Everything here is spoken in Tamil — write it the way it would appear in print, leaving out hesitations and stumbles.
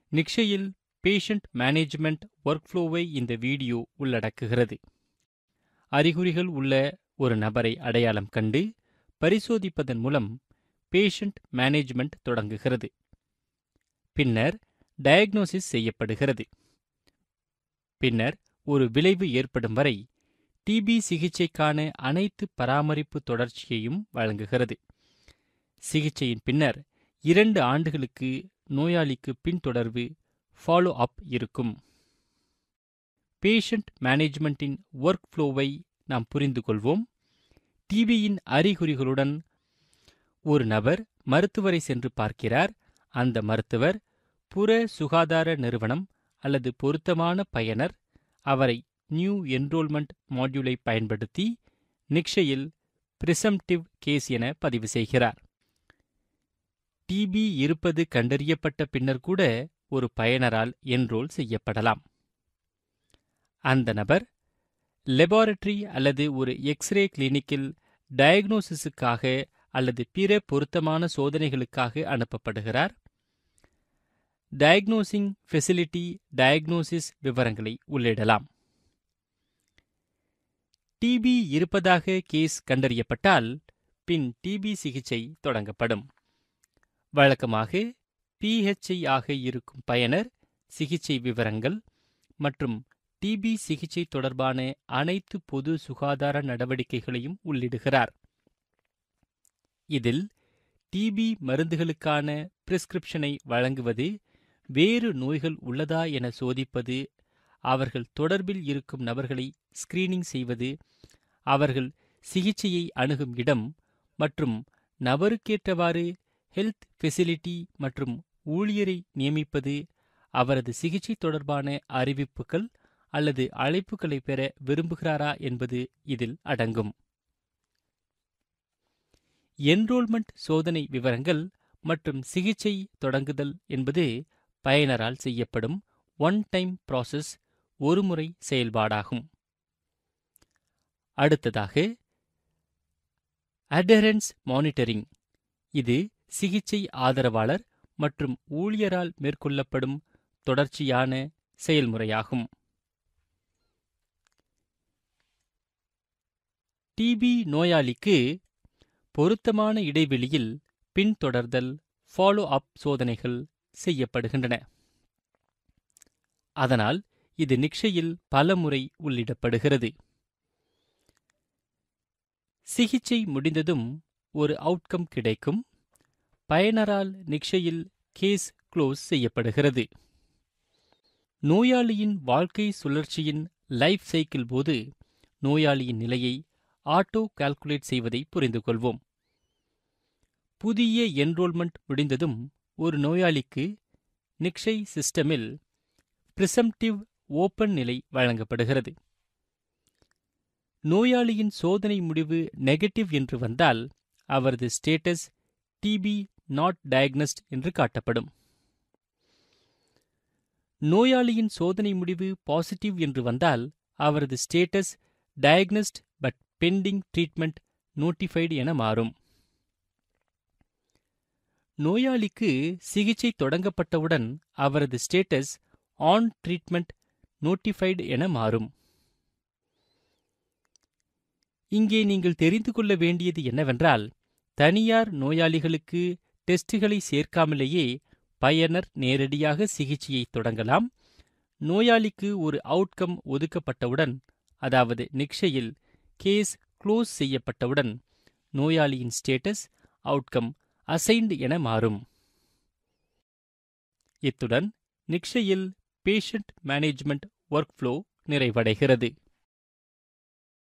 நிக்ஷையில் பேஷண்ட் மேனேஜ்மெண்ட் ஒர்க்ஃப்ளோவை இந்த வீடியோ உள்ளடக்குகிறது. அறிகுறிகள் உள்ள ஒரு நபரை அடையாளம் கண்டு பரிசோதிப்பதன் மூலம் பேஷண்ட் மேனேஜ்மெண்ட் தொடங்குகிறது. பின்னர் டயக்னோசிஸ் செய்யப்படுகிறது. பின்னர் ஒரு விளைவு ஏற்படும் வரை டிபி சிகிச்சைக்கான அனைத்து பராமரிப்பு தொடர்ச்சியையும் வழங்குகிறது. சிகிச்சையின் பின்னர் 2 ஆண்டுகளுக்கு நோயாளிக்கு பின்தொடர்வு ஃபாலோ அப் இருக்கும். பேஷண்ட் மேனேஜ்மெண்ட்டின் ஒர்க் ஃப்ளோவை நாம் புரிந்து கொள்வோம். டிபியின் அறிகுறிகளுடன் ஒரு நபர் மருத்துவரை சென்று பார்க்கிறார். அந்த மருத்துவர் புற சுகாதார நிறுவனம் அல்லது பொருத்தமான பயனர் அவரை நியூ என்ரோல்மெண்ட் மாடியூலை பயன்படுத்தி நிக்ஷையில் பிரிசம்டிவ் கேஸ் என பதிவு செய்கிறார். டிபி இருப்பது கண்டறியப்பட்ட பின்னர் கூட ஒரு பயனரால் என்ரோல் செய்யப்படலாம். அந்த நபர் லெபார்டரி அல்லது ஒரு எக்ஸ்ரே கிளினிக்கில் டயக்னோசிஸுக்காக அல்லது பிற பொருத்தமான சோதனைகளுக்காக அனுப்பப்படுகிறார். டயக்னோசிங் ஃபெசிலிட்டி டயக்னோசிஸ் விவரங்களை உள்ளிடலாம். டிபி இருப்பதாக கேஸ் கண்டறியப்பட்டால் பின் டிபி சிகிச்சை தொடங்கப்படும். வழக்கமாக PHI ஆக இருக்கும் பயனர் சிகிச்சை விவரங்கள் மற்றும் டிபி சிகிச்சை தொடர்பான அனைத்து பொது சுகாதார நடவடிக்கைகளையும் உள்ளிடுகிறார். இதில் டிபி மருந்துகளுக்கான பிரிஸ்கிரிப்ஷனை வழங்குவது, வேறு நோய்கள் உள்ளதா என சோதிப்பது, அவர்கள் தொடர்பில் இருக்கும் நபர்களை ஸ்கிரீனிங் செய்வது, அவர்கள் சிகிச்சையை அணுகும் இடம் மற்றும் நபருக்கேற்றவாறு ஹெல்த் ஃபெசிலிட்டி மற்றும் ஊழியரை நியமிப்பது, அவரது சிகிச்சை தொடர்பான அறிவிப்புகள் அல்லது அழைப்புகளை பெற விரும்புகிறாரா என்பது இதில் அடங்கும். என்ரோல்மெண்ட் சோதனை விவரங்கள் மற்றும் சிகிச்சை தொடங்குதல் என்பது பயனரால் செய்யப்படும் ஒன் டைம் ப்ராசஸ், ஒருமுறை செயல்பாடாகும். அடுத்ததாக அட்ஹெரன்ஸ் மானிட்டரிங். இது சிகிச்சை ஆதரவாளர் மற்றும் ஊழியரால் மேற்கொள்ளப்படும் தொடர்ச்சியான செயல்முறையாகும். டிபி நோயாளிக்கு பொருத்தமான இடைவெளியில் பின்தொடர்தல் ஃபாலோ அப் சோதனைகள் செய்யப்படுகின்றன. அதனால் இது நிக்ஷையில் பலமுறை உள்ளிடப்படுகிறது. சிகிச்சை முடிந்ததும் ஒரு அவுட்கம் கிடைக்கும். பயனரால் நிக்ஷையில் கேஸ் க்ளோஸ் செய்யப்படுகிறது. நோயாளியின் வாழ்க்கை சுழற்சியின் லைஃப் சைக்கிள் போது நோயாளியின் நிலையை ஆட்டோ கால்குலேட் செய்வதை புரிந்து கொள்வோம். புதிய என்ரோல்மெண்ட் முடிந்ததும் ஒரு நோயாளிக்கு நிக்ஷை சிஸ்டமில் பிரிசம்டிவ் ஓபன் நிலை வழங்கப்படுகிறது. நோயாளியின் சோதனை முடிவு நெகட்டிவ் என்று வந்தால் அவரது ஸ்டேட்டஸ் டிபி நாட் டயக்னஸ்ட் என்று காட்டப்படும். நோயாளியின் சோதனை முடிவு பாசிட்டிவ் என்று வந்தால் அவரது status diagnosed but pending treatment notified என மாறும். நோயாளிக்கு சிகிச்சை தொடங்கப்பட்டவுடன் அவரது ஸ்டேட்டஸ் ஆன் ட்ரீட்மெண்ட் நோட்டிஃபைடு என மாறும். இங்கே நீங்கள் தெரிந்து கொள்ள வேண்டியது என்னவென்றால், தனியார் நோயாளிகளுக்கு டெஸ்டுகளை சேர்க்காமலேயே பயனர் நேரடியாக சிகிச்சையை தொடங்கலாம். நோயாளிக்கு ஒரு அவுட்கம் ஒதுக்கப்பட்டவுடன், அதாவது நிக்ஷையில் கேஸ் க்ளோஸ் செய்யப்பட்டவுடன் நோயாளியின் ஸ்டேட்டஸ் அவுட்கம் அசைன்டு என மாறும். இத்துடன் நிக்ஷையில் பேஷண்ட் மேனேஜ்மெண்ட் ஒர்க்ஃப்ளோ நிறைவடைகிறது.